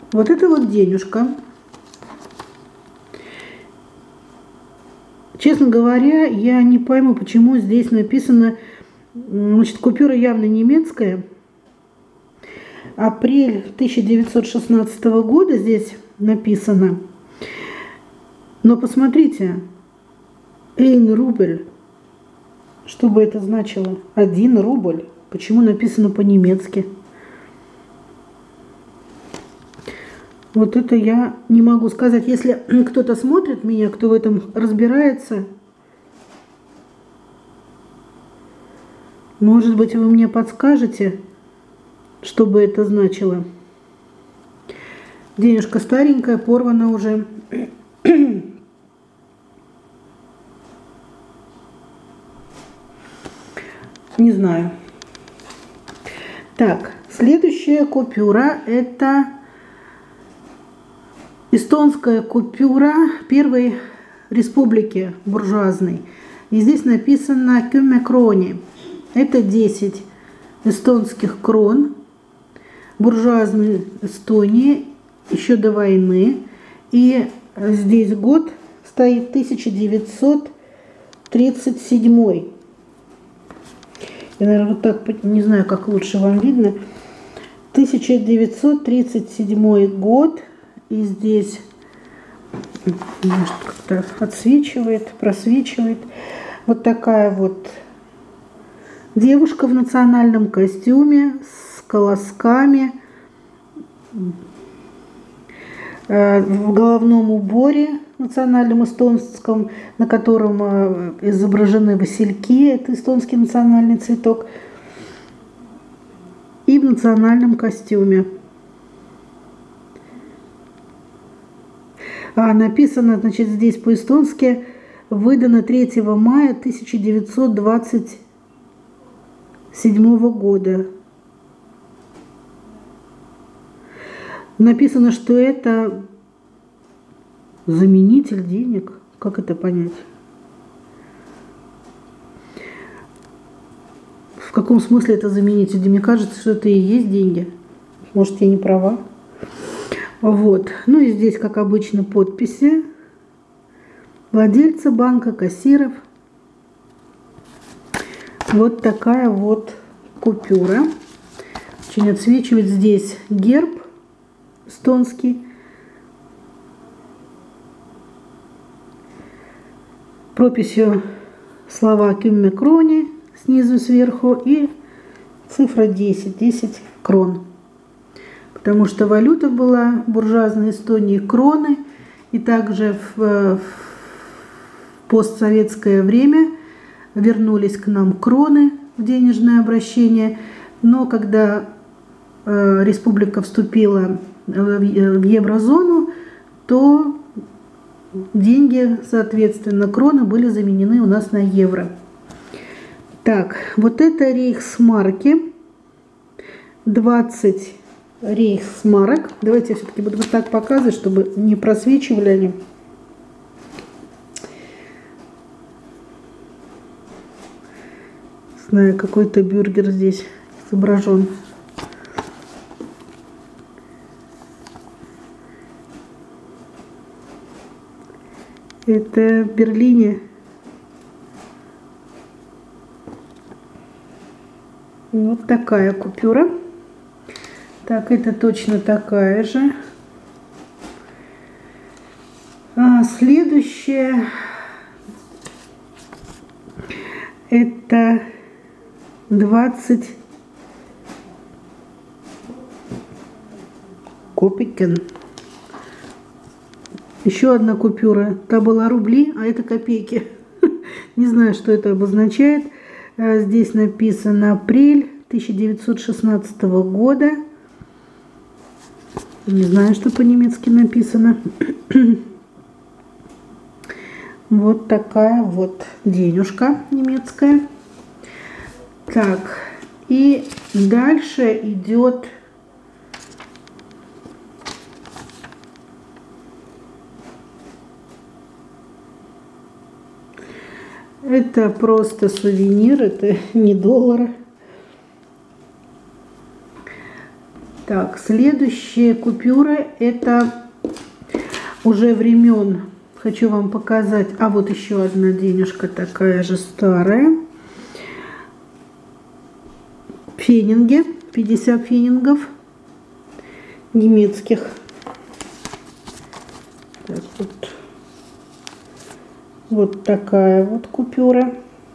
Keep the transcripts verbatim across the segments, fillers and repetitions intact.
Вот это вот денежка. Честно говоря, я не пойму, почему здесь написано, значит, купюра явно немецкая. Апрель тысяча девятьсот шестнадцатого года здесь написано. Но посмотрите, один рубль. Что бы это значило? Один рубль. Почему написано по-немецки? Вот это я не могу сказать. Если кто-то смотрит меня, кто в этом разбирается, может быть, вы мне подскажете, что бы это значило. Денежка старенькая, порвана уже. Не знаю. Так, следующая купюра – это эстонская купюра Первой Республики буржуазной. И здесь написано «Кюмме крони». Это десять эстонских крон буржуазной Эстонии еще до войны. И здесь год стоит тысяча девятьсот тридцать седьмой. Я, наверное, вот так, не знаю, как лучше вам видно. тысяча девятьсот тридцать седьмой год. И здесь, может, как-то отсвечивает, просвечивает. Вот такая вот девушка в национальном костюме с колосками, в головном уборе национальном эстонском, на котором изображены васильки, это эстонский национальный цветок, и в национальном костюме. А написано, значит, здесь по-эстонски: выдано третьего мая тысяча девятьсот двадцать седьмого года. Написано, что это заменитель денег. Как это понять? В каком смысле это заменитель? Мне кажется, что это и есть деньги. Может, я не права. Вот. Ну и здесь, как обычно, подписи владельца банка, кассиров. Вот такая вот купюра. Очень отсвечивает здесь герб эстонский. Прописью слова «Кюмме крони» снизу сверху и цифра десять, десять крон. Потому что валюта была в буржуазной Эстонии кроны, и также в, в постсоветское время вернулись к нам кроны в денежное обращение. Но когда э, республика вступила в, в еврозону, то деньги, соответственно, кроны были заменены у нас на евро. Так, вот это рейхсмарки, двадцать рейхсмарок. Давайте я все-таки буду вот так показывать, чтобы не просвечивали они. Знаю, какой-то бюргер здесь изображен. Это в Берлине. Вот такая купюра. Так, это точно такая же. А следующая это двадцать копейкен. Еще одна купюра. Та была рубли, а это копейки. Не знаю, что это обозначает. Здесь написано апрель тысяча девятьсот шестнадцатого года. Не знаю, что по-немецки написано. Вот такая вот денежка немецкая. Так, и дальше идет это просто сувенир, это не доллар. Так, следующие купюры это уже времен. Хочу вам показать. А вот еще одна денежка такая же старая. Фенинги. пятьдесят фенингов. Немецких. Так, вот. Вот такая вот купюра.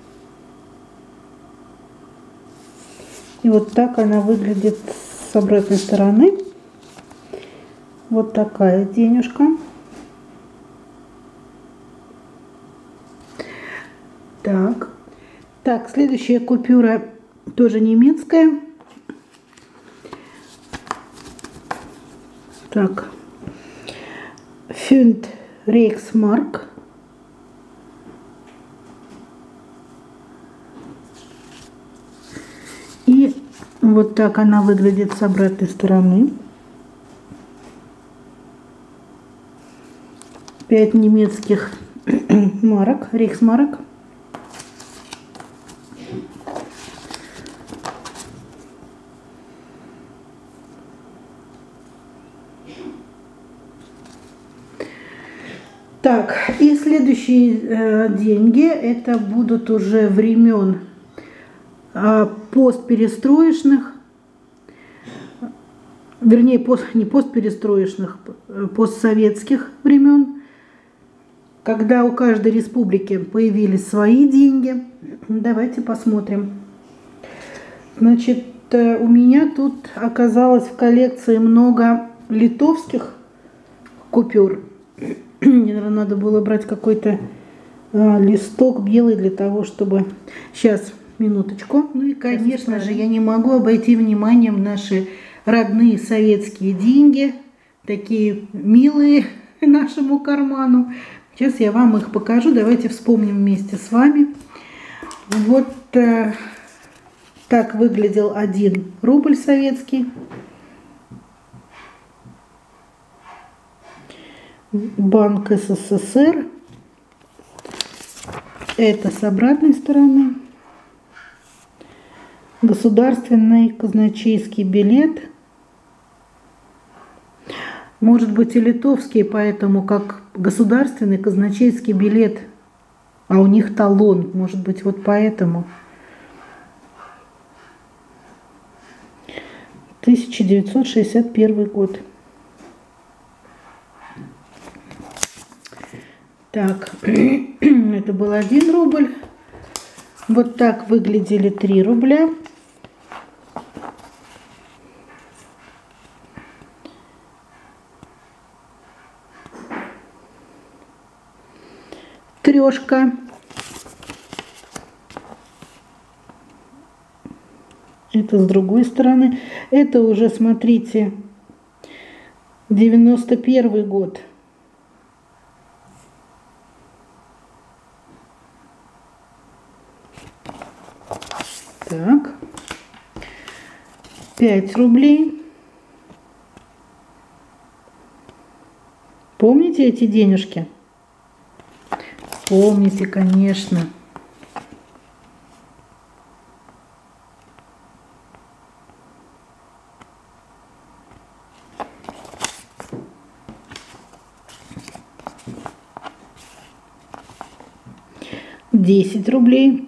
И вот так она выглядит с обратной стороны. Вот такая денежка. Так. Так, следующая купюра тоже немецкая. Так. Фунт Рейхсмарк. И вот так она выглядит с обратной стороны. Пять немецких марок, рейхсмарок. Так, и следующие э, деньги это будут уже времен э, постперестроечных, вернее, пост, не постперестроечных, постсоветских времен, когда у каждой республики появились свои деньги. Давайте посмотрим. Значит, э, у меня тут оказалось в коллекции много литовских купюр. Мне, наверное, надо было брать какой-то а, листок белый для того, чтобы... Сейчас, минуточку. Ну и, конечно же, я не могу обойти вниманием наши родные советские деньги. Такие милые нашему карману. Сейчас я вам их покажу. Давайте вспомним вместе с вами. Вот э, так выглядел один рубль советский. Банк СССР. Это с обратной стороны. Государственный казначейский билет. Может быть и литовский, поэтому как государственный казначейский билет, а у них талон. Может быть вот поэтому. тысяча девятьсот шестьдесят первый год. Так, это был один рубль. Вот так выглядели три рубля. Трешка. Это с другой стороны. Это уже, смотрите, девяносто первый год. Так, пять рублей. Помните эти денежки? Помните, конечно. десять рублей.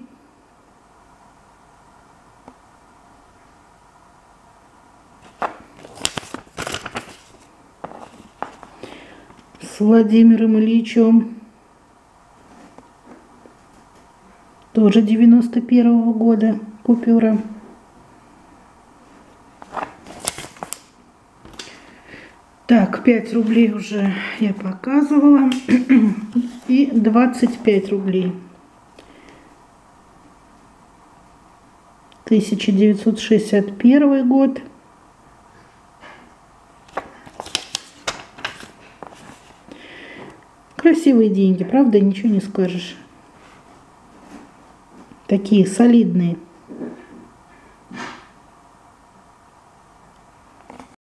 С Владимиром Ильичем. Тоже девяносто первого года купюра. Так, пять рублей уже я показывала. И двадцать пять рублей. тысяча девятьсот шестьдесят первый год. Красивые деньги, правда, ничего не скажешь. Такие солидные.